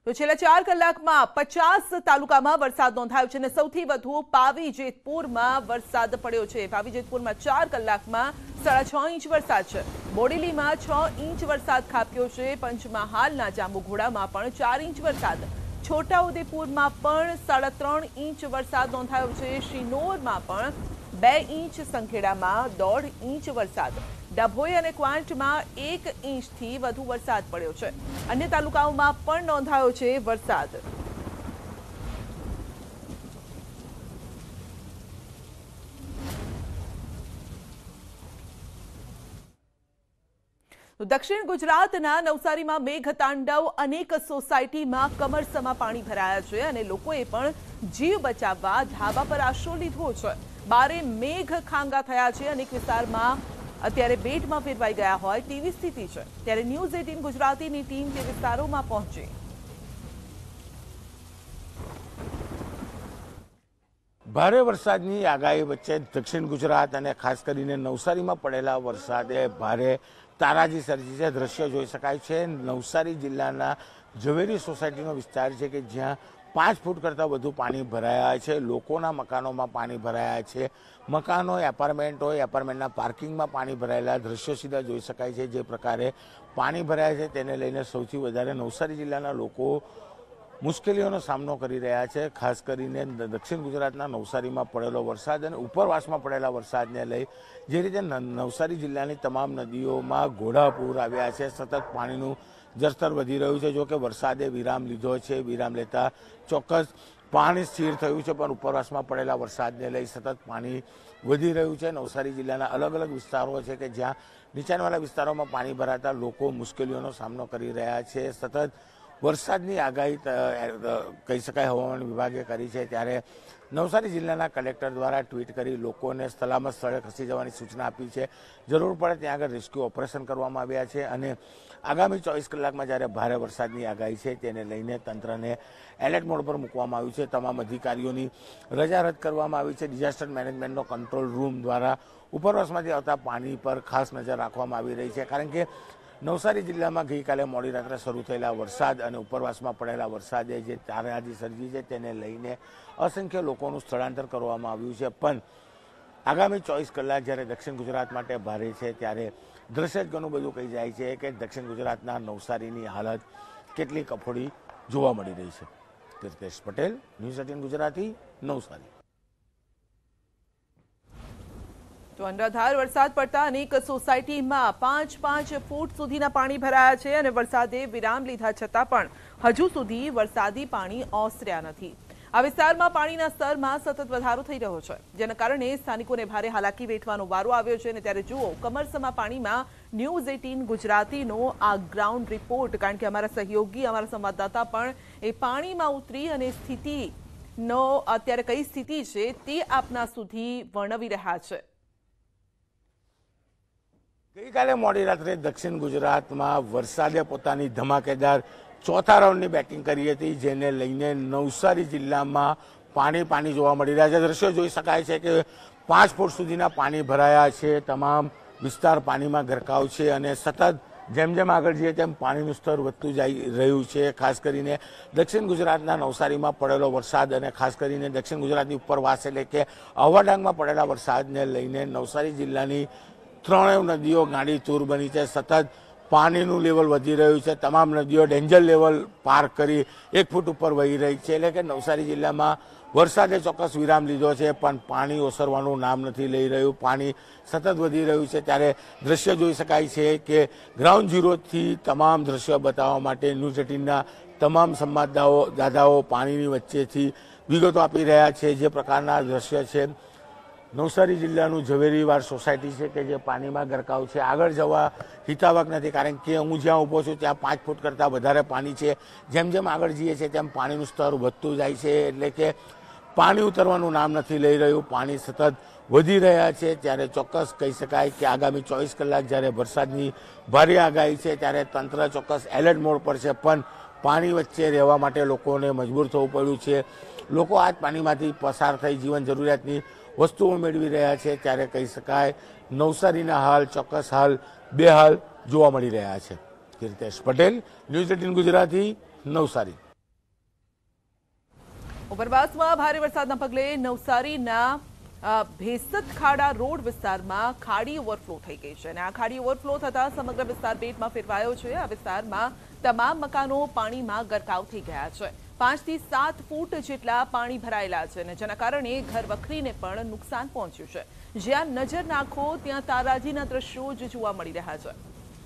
તો છેલ્લા 4 કલાકમાં 50 તાલુકામાં વરસાદ નોંધાયો છે અને સૌથી વધુ પાવી જેતપુરમાં વરસાદ પડ્યો છે। પાવી જેતપુરમાં 4 કલાકમાં 6.5 ઇંચ વરસાદ છે। બોડેલીમાં 6 ઇંચ વરસાદ ખાબક્યો છે। પંચમહાલના જાંબુઘોડામાં પણ 4 ઇંચ વરસાદ, છોટાઉદેપુરમાં પણ 3.5 ઇંચ વરસાદ નોંધાયો છે। શિનોરમાં પણ 2 ઇંચ, સંખેડામાં 1.5 ઇંચ વરસાદ, ડભોઈ અને ક્વાંટમાં 1 ઇંચથી વધુ વરસાદ પડ્યો છે। અન્ય તાલુકાઓમાં પણ નોંધાયો છે વરસાદ। દક્ષિણ ગુજરાતના નવસારીમાં મેઘતાંડવ, અનેક સોસાયટીમાં કમરસમાં પાણી ભરાયા છે અને લોકોએ પણ જીવ બચાવવા ધાબા પર આશરો લીધો છે। બારે મેઘ ખાંગા થયા છે। અનેક વિસ્તારમાં અત્યારે બેટમાં ફેરવાઈ ગયા હોય તેવી સ્થિતિ છે। ત્યારે ન્યૂઝ 18 ગુજરાતીની ટીમ તે વિસ્તારોમાં પહોંચી। ભારે વરસાદની આગાહી વચ્ચે દક્ષિણ ગુજરાત અને ખાસ કરીને નવસારીમાં પડેલા વરસાદે ભારે તારાજી સર્જી છે। દ્રશ્ય જોઈ શકાય છે। નવસારી જિલ્લાના ઝવેરી સોસાયટીનો વિસ્તાર છે કે જ્યાં 5 ફૂટ કરતાં વધુ પાણી ભરાયા છે। લોકોના મકાનોમાં પાણી ભરાયા છે। મકાનો, એપાર્ટમેન્ટ હોય, એપાર્ટમેન્ટના પાર્કિંગમાં પાણી ભરાયેલા દ્રશ્યો સીધા જોઈ શકાય છે। જે પ્રકારે પાણી ભરાયા છે તેને લઈને સૌથી વધારે નવસારી જિલ્લાના લોકો મુશ્કેલીઓનો સામનો કરી રહ્યા છે। ખાસ કરીને દક્ષિણ ગુજરાતના નવસારીમાં પડેલો વરસાદ અને ઉપરવાસમાં પડેલા વરસાદને લઈ જે રીતે નવસારી જિલ્લાની તમામ નદીઓમાં ઘોડાપૂર આવ્યા છે। સતત પાણીનું જળસ્તર વધી રહ્યું છે। જો કે વરસાદે વિરામ લીધો છે। વિરામ લેતા ચોક્કસ પાણી સ્થિર થયું છે, પણ ઉપરવાસમાં પડેલા વરસાદને લઈ સતત પાણી વધી રહ્યું છે। નવસારી જિલ્લાના અલગ અલગ વિસ્તારો છે કે જ્યાં નીચાણવાળા વિસ્તારોમાં પાણી ભરાતા લોકો મુશ્કેલીઓનો સામનો કરી રહ્યા છે। સતત વરસાદની આગાહી કહી શકાય હવામાન વિભાગે કરી છે। ત્યારે નવસારી જિલ્લાના કલેક્ટર દ્વારા ટ્વીટ કરી લોકોને સલામત સ્થળે ખસી જવાની સૂચના આપી છે। જરૂર પડે ત્યાં આગળ રેસ્ક્યુ ઓપરેશન કરવામાં આવ્યા છે અને આગામી 24 કલાકમાં જ્યારે ભારે વરસાદની આગાહી છે તેને લઈને તંત્રને એલર્ટ મોડ પર મૂકવામાં આવ્યું છે। તમામ અધિકારીઓની રજા રદ કરવામાં આવી છે। ડિઝાસ્ટર મેનેજમેન્ટનો કંટ્રોલ રૂમ દ્વારા ઉપરવાસમાંથી આવતા પાણી પર ખાસ નજર રાખવામાં આવી રહી છે, કારણ કે નવસારી જિલ્લામાં ગઈકાલે મોડી રાત્રે શરૂ થયેલા વરસાદ અને ઉપરવાસમાં પડેલા વરસાદે જે તારાજી સર્જી છે તેને લઈને અસંખ્ય લોકોનું સ્થળાંતર કરવામાં આવ્યું છે। પણ આગામી 24 કલાક જ્યારે દક્ષિણ ગુજરાત માટે ભારે છે ત્યારે દ્રશ્ય જ ઘણું બધું કહી જાય છે કે દક્ષિણ ગુજરાતના નવસારીની હાલત કેટલી કફોડી જોવા મળી રહી છે। કીર્તેશ પટેલ, ન્યૂઝ 18 ગુજરાતી, નવસારી। તો અનરાધાર વરસાદ પડતા અનેક સોસાયટીમાં 5 ફૂટ સુધીના પાણી ભરાયા છે અને વરસાદે વિરામ લીધા છતાં પણ હજુ સુધી વરસાદી પાણી ઓસર્યા નથી। આ વિસ્તારમાં પાણીના સ્તરમાં સતત વધારો થઈ રહ્યો છે, જેના કારણે સ્થાનિકોને ભારે હાલાકી વેઠવાનો વારો આવ્યો છે। અને ત્યારે જુઓ કમરસમા પાણીમાં ન્યૂઝ 18 ગુજરાતીનો આ ગ્રાઉન્ડ રિપોર્ટ, કારણ કે અમારા સહયોગી, અમારા સંવાદદાતા પણ એ પાણીમાં ઉતરી અને સ્થિતિનો અત્યારે કઈ સ્થિતિ છે તે આપના સુધી વર્ણવી રહ્યા છે। ગઈકાલે મોડી રાત્રે દક્ષિણ ગુજરાતમાં વરસાદે પોતાની ધમાકેદાર ચોથા રાઉન્ડની બેટિંગ કરી હતી, જેને લઈને નવસારી જિલ્લામાં પાણી જોવા મળી રહ્યા છે। દ્રશ્યો જોઈ શકાય છે કે 5 ફૂટ સુધીના પાણી ભરાયા છે। તમામ વિસ્તાર પાણીમાં ગરકાવ છે અને સતત જેમ જેમ આગળ જઈએ તેમ પાણીનું સ્તર વધતું જઈ રહ્યું છે। ખાસ કરીને દક્ષિણ ગુજરાતના નવસારીમાં પડેલો વરસાદ અને ખાસ કરીને દક્ષિણ ગુજરાતની ઉપરવાસ એટલે કે આહવા ડાંગમાં પડેલા વરસાદને લઈને નવસારી જિલ્લાની 3 નદીઓ ગાંડી તૂર બની છે। સતત પાણીનું લેવલ વધી રહ્યું છે। તમામ નદીઓ ડેન્જર લેવલ પાર કરી 1 ફૂટ ઉપર વહી રહી છે। એટલે કે નવસારી જિલ્લામાં વરસાદે ચોક્કસ વિરામ લીધો છે, પણ પાણી ઓસરવાનું નામ નથી લઈ રહ્યું। પાણી સતત વધી રહ્યું છે। ત્યારે દ્રશ્ય જોઈ શકાય છે કે ગ્રાઉન્ડ ઝીરોથી તમામ દ્રશ્યો બતાવવા માટે ન્યૂઝ 18ના તમામ સંવાદદાતાઓ પાણીની વચ્ચેથી વિગતો આપી રહ્યા છે। જે પ્રકારના દ્રશ્ય છે, નવસારી જિલ્લાનું ઝવેરીવાડ સોસાયટી છે કે જે પાણીમાં ગરકાવ છે। આગળ જવા હિતાવક નથી, કારણ કે હું જ્યાં ઊભો છું ત્યાં 5 ફૂટ કરતાં વધારે પાણી છે। જેમ જેમ આગળ જઈએ છીએ તેમ પાણીનું સ્તર વધતું જાય છે, એટલે કે પાણી ઉતરવાનું નામ નથી લઈ રહ્યું। પાણી સતત વધી રહ્યા છે। ત્યારે ચોક્કસ કહી શકાય કે આગામી 24 કલાક જ્યારે વરસાદની ભારે આગાહી છે ત્યારે તંત્ર ચોક્કસ એલર્ટ મોડ પર છે, પણ પાણી વચ્ચે રહેવા માટે લોકોને મજબૂર થવું પડ્યું છે। લોકો આ જ પાણીમાંથી પસાર થઈ જીવન જરૂરિયાતની વસ્તુઓ મેળવી રહ્યા છે। ત્યારે કહી શકાય નવસારીના હાલ ચોક્કસ હાલ 2 હાલ જોવા મળી રહ્યા છે। કીર્તેશ પટેલ, ન્યૂઝ 18 ગુજરાતી, નવસારી। ઉપરવાસમાં ભારે વરસાદના પગલે નવસારીના ભેસત ખાડા રોડ વિસ્તારમાં ખાડી ઓવરફ્લો થઈ ગઈ છે અને આ ખાડી ઓવરફ્લો થતા સમગ્ર વિસ્તાર બેટમાં ફેરવાયો છે। આ વિસ્તારમાં તમામ મકાનો પાણીમાં ગરકાવ થઈ ગયા છે। 5 થી 7 ફૂટ જેટલા પાણી ભરાયેલા છે અને જેના કારણે ઘર વખરીને પણ નુકસાન પહોંચ્યું છે। જ્યાં નજર નાખો ત્યાં તારાજીના દ્રશ્યો જ જોવા મળી રહ્યા છે।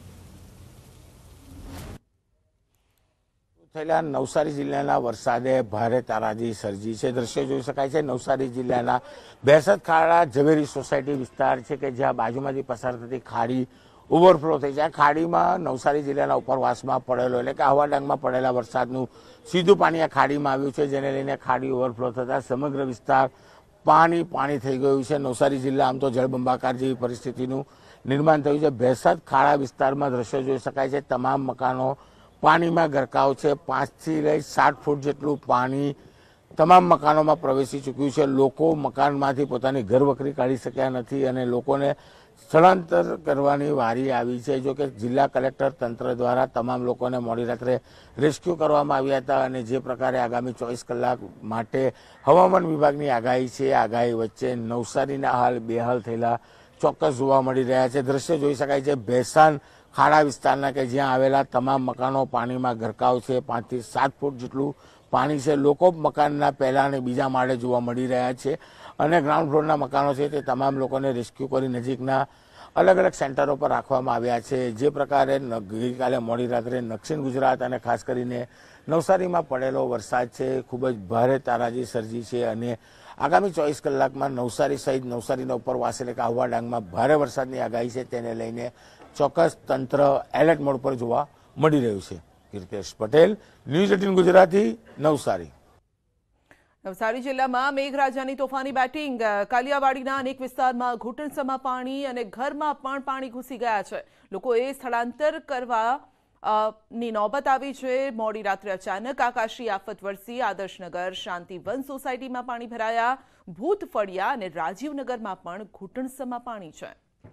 થયેલા નવસારી જિલ્લાના વરસાદે ભારે તારાજી સર્જી છે। દ્રશ્ય જોઈ શકાય છે નવસારી જિલ્લાના ભેસત ખાડા ઝવેરી સોસાયટી વિસ્તાર છે કે જ્યાં બાજુમાંથી પસાર થતી ખાડી ઓવરફ્લો થઈ છે। આ ખાડીમાં નવસારી જિલ્લાના ઉપરવાસમાં પડેલો એટલે કે આહવા ડાંગમાં પડેલા વરસાદનું સીધું પાણી આ ખાડીમાં આવ્યું છે, જેને લઈને ખાડી ઓવરફ્લો થતા સમગ્ર વિસ્તાર પાણી થઈ ગયું છે। નવસારી જિલ્લા આમ તો જળબંબાકાર જેવી પરિસ્થિતિનું નિર્માણ થયું છે। ભેસત ખાડા વિસ્તારમાં દ્રશ્યો જોઈ શકાય છે। તમામ મકાનો પાણીમાં ગરકાવ છે। 5 થી લઈ 7 ફૂટ જેટલું પાણી તમામ મકાનોમાં પ્રવેશી ચૂક્યું છે। લોકો મકાનમાંથી પોતાની ઘરવખરી કાઢી શક્યા નથી અને લોકોને સ્થળાંતર કરવાની વારી આવી છે। જો કે જિલ્લા કલેક્ટર તંત્ર દ્વારા તમામ લોકોને મોડી રાત્રે રેસ્ક્યુ કરવામાં આવ્યા હતા અને જે પ્રકારે આગામી 24 કલાક માટે હવામાન વિભાગની આગાહી છે, આગાહી વચ્ચે નવસારીના હાલ બેહાલ થયેલા ચોક્કસ જોવા મળી રહ્યા છે। દ્રશ્ય જોઈ શકાય છે ભેસાન ખાડા વિસ્તારના કે જ્યાં આવેલા તમામ મકાનો પાણીમાં ગરકાવ છે। 5 થી 7 ફૂટ જેટલું પાણી છે। લોકો મકાનના પહેલા અને બીજા માળે જોવા મળી રહ્યા છે અને ગ્રાઉન્ડ ફ્લોરના મકાનો છે તે તમામ લોકોને રેસ્ક્યુ કરી નજીકના અલગ અલગ સેન્ટરો પર રાખવામાં આવ્યા છે। જે પ્રકારે ગઈકાલે મોડી રાત્રે દક્ષિણ ગુજરાત અને ખાસ કરીને નવસારીમાં પડેલો વરસાદ છે ખૂબ જ ભારે તારાજી સર્જી છે અને આગામી 24 કલાકમાં નવસારી સહિત નવસારીના ઉપરવાસ એટલે કે આહવા ડાંગમાં ભારે વરસાદની આગાહી છે, તેને લઈને ચોક્કસ તંત્ર એલર્ટ મોડ પર જોવા મળી રહ્યું છે। કીર્તેશ પટેલ, ન્યૂઝ 18 ગુજરાતી, નવસારી। નવસારી જિલ્લામાં મેઘરાજાની તોફાની બેટિંગ। કાલિયાવાડીના અનેક વિસ્તારમાં ઘૂંટણસમાં પાણી અને ઘરમાં પણ પાણી ઘૂસી ગયા છે। લોકોએ સ્થળાંતર કરવા ની નોબત આવી છે। મોડી રાત્રે અચાનક આકાશી આફત વરસી। આદર્શનગર શાંતિવન સોસાયટીમાં પાણી ભરાયા। ભૂતફળિયા અને રાજીવનગરમાં પણ ઘૂંટણસમાં પાણી છે।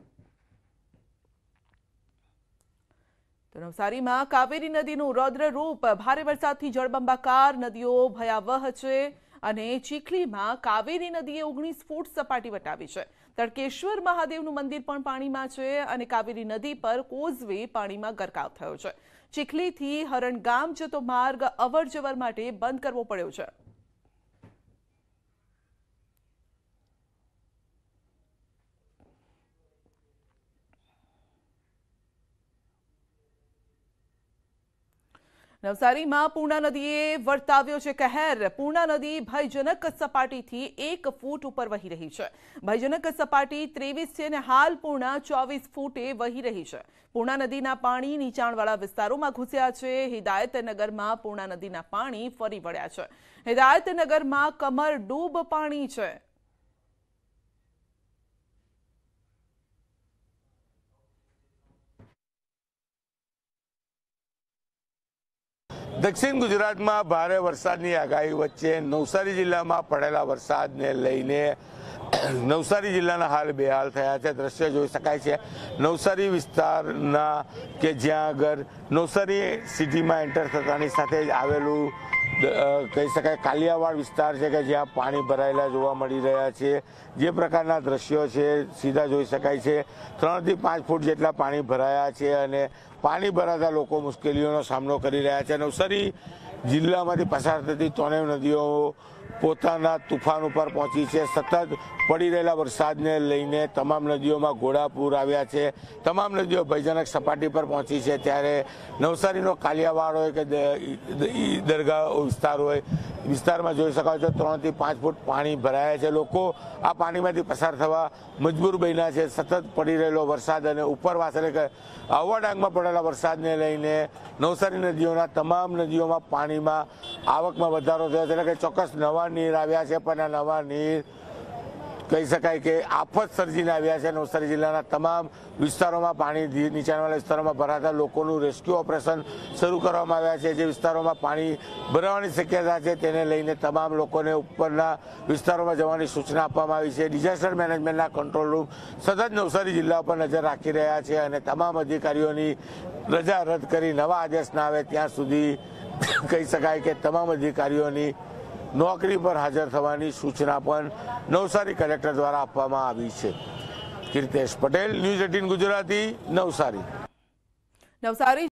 તો નવસારીમાં કાવેરી નદીનું રૌદ્ર રૂપ। ભારે વરસાદથી જળબંબાકાર, નદીઓ ભયાવહ છે અને ચીખલીમાં કાવેરી નદીએ 19 ફૂટ સપાટી વટાવી છે। તડકેશ્વર મહાદેવનું મંદિર પણ પાણીમાં છે અને કાવેરી નદી પર કોઝવે પાણીમાં ગરકાવ થયો છે। ચીખલીથી હરણગામ જતો માર્ગ અવરજવર માટે બંધ કરવો પડ્યો છે। નવસારીમાં પૂર્ણા નદીએ વર્તાવ્યો છે કહેર। પૂર્ણા નદી ભયજનક સપાટીથી 1 ફૂટ ઉપર વહી રહી છે। ભયજનક સપાટી 23 છે અને હાલ પૂર્ણા 24 ફૂટે વહી રહી છે। પૂર્ણા નદીના પાણી નીચાણવાળા વિસ્તારોમાં ઘૂસ્યા છે। હિદાયતનગરમાં પૂર્ણા નદીના પાણી ફરી વળ્યા છે। હિદાયતનગરમાં કમર ડૂબ પાણી છે। દક્ષિણ ગુજરાતમાં ભારે વરસાદની આગાહી વચ્ચે નવસારી જિલ્લામાં પડેલા વરસાદને લઈને નવસારી જિલ્લાના હાલ બેહાલ થયા છે। દ્રશ્ય જોઈ શકાય છે નવસારી વિસ્તારના કે જ્યાં આગળ નવસારી સિટીમાં એન્ટર થતાની સાથે જ આવેલું કહી શકાય કાલિયાવાડ વિસ્તાર છે કે જ્યાં પાણી ભરાયેલા જોવા મળી રહ્યા છે। જે પ્રકારના દ્રશ્યો છે સીધા જોઈ શકાય છે। 3 થી 5 ફૂટ જેટલા પાણી ભરાયા છે અને પાણી ભરાતા લોકો મુશ્કેલીઓનો સામનો કરી રહ્યા છે। નવસારી જિલ્લામાંથી પસાર થતી 3 નદીઓ પોતાના તુફાન ઉપર પહોંચી છે। સતત પડી રહેલા વરસાદને લઈને તમામ નદીઓમાં ઘોડાપૂર આવ્યા છે। તમામ નદીઓ ભયજનક સપાટી પર પહોંચી છે। ત્યારે નવસારીનો કાલિયાવાડ હોય કે દરગાહ વિસ્તાર હોય, વિસ્તારમાં જોઈ શકાય છે 3 થી 5 ફૂટ પાણી ભરાયા છે। લોકો આ પાણીમાંથી પસાર થવા મજબૂર બન્યા છે। સતત પડી રહેલો વરસાદ અને ઉપરવાસ એટલે કે આહવા ડાંગમાં પડેલા વરસાદને લઈને નવસારી નદીઓના તમામ નદીઓમાં પાણીમાં આવકમાં વધારો થયો છે। એટલે કે ચોક્કસ નવા નીર આવ્યા છે, પણ આ નવા નીર કહી શકાય કે આફત સર્જીને આવ્યા છે। નવસારી જિલ્લાના તમામ વિસ્તારોમાં પાણી નીચાણવાળા વિસ્તારોમાં ભરાતા લોકોનું રેસ્ક્યુ ઓપરેશન શરૂ કરવામાં આવ્યા છે। જે વિસ્તારોમાં પાણી ભરાવાની શક્યતા છે તેને લઈને તમામ લોકોને ઉપરના વિસ્તારોમાં જવાની સૂચના આપવામાં આવી છે। ડિઝાસ્ટર મેનેજમેન્ટના કંટ્રોલ રૂમ સતત નવસારી જિલ્લા પર નજર રાખી રહ્યા છે અને તમામ અધિકારીઓની રજા રદ કરી નવા આદેશ ના આવે ત્યાં સુધી કહી શકાય કે તમામ અધિકારીઓની નોકરી પર હાજર થવાની સૂચના પણ નવસારી કલેક્ટર દ્વારા આપવામાં આવી છે। કીર્તેશ પટેલ, ન્યૂઝ 18 ગુજરાતી, નવસારી।